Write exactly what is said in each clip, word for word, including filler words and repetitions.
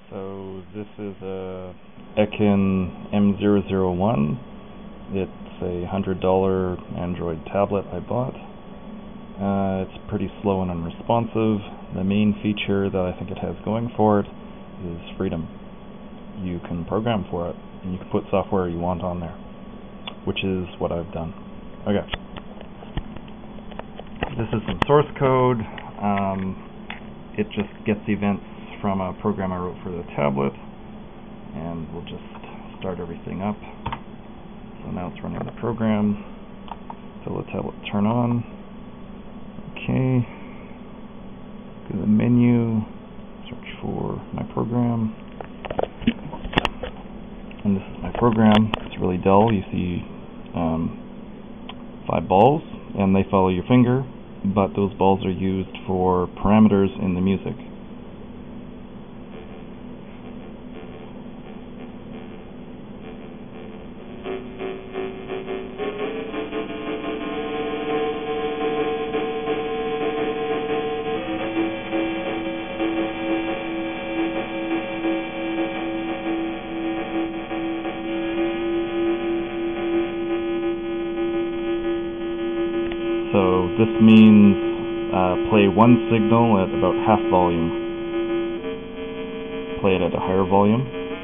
So this is a Eken M zero zero one. It's a one hundred dollar Android tablet I bought. Uh, it's pretty slow and unresponsive. The main feature that I think it has going for it is freedom. You can program for it, and you can put software you want on there, which is what I've done. Okay. This is some source code. Um, it just gets events from a program I wrote for the tablet, and we'll just start everything up. So now it's running the program. Tell the tablet to turn on. Okay. Go to the menu, search for my program. And this is my program. It's really dull. You see um, five balls, and they follow your finger, but those balls are used for parameters in the music. So this means uh, play one signal at about half volume. Play it at a higher volume.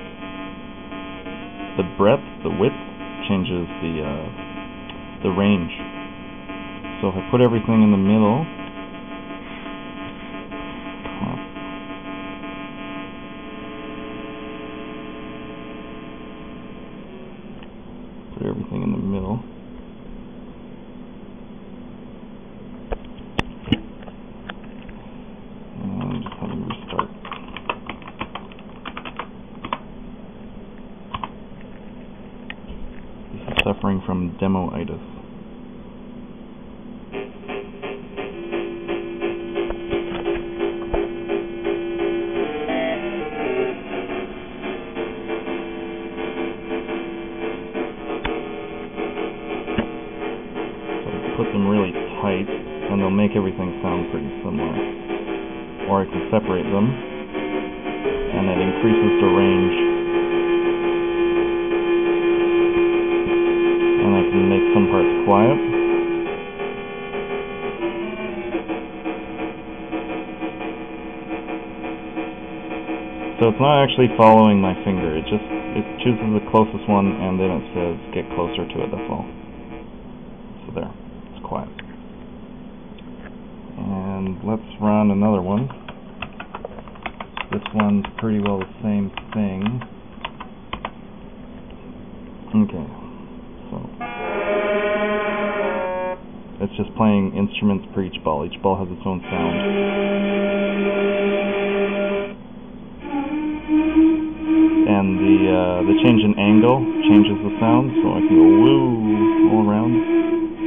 The breadth, the width, changes the uh, the range. So if I put everything in the middle, put everything in the middle. Suffering from demo-itis. So put them really tight, and they'll make everything sound pretty similar. Or I can separate them, and it increases the range. And I can make some parts quiet. So it's not actually following my finger, it just it chooses the closest one and then it says get closer to it, that's all. So there, it's quiet. And let's run another one. This one's pretty well the same thing. Okay. So it's just playing instruments per each ball. Each ball has its own sound. And the uh, the change in angle changes the sound, so I can go woo all around.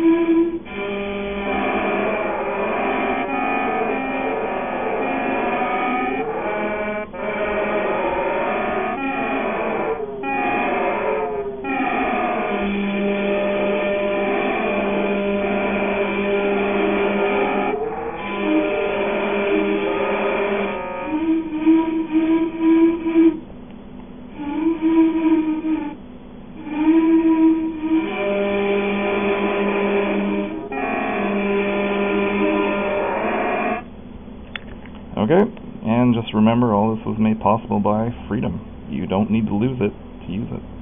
Okay, and just remember all this was made possible by freedom. You don't need to lose it to use it.